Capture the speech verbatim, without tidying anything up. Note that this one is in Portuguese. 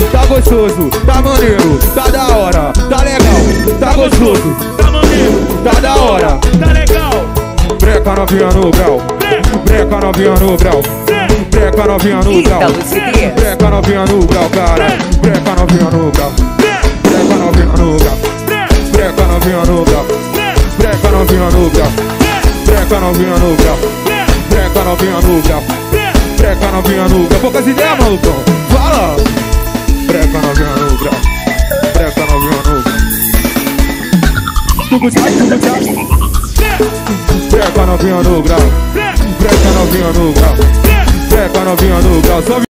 tá gostoso, tá maneiro, tá da hora, tá legal, tá gostoso, Tá maneiro, tá da hora. tá legal. Breca novinha no grau, breca novinha no grau, breca novinha no grau, Ítalo Cidrias. breca novinha no grau, cara, breca novinha no grau, breca novinha no grau, breca novinha no grau, breca novinha no grau, breca novinha no grau, breca novinha no grau, breca novinha no grau. Poucas ideias, malucão, fala. Breca novinha no grau, breca novinha no grau. Tudo tchau, tudo tchau. Breca novinha no grau, breca novinha no grau, breca novinha no grau.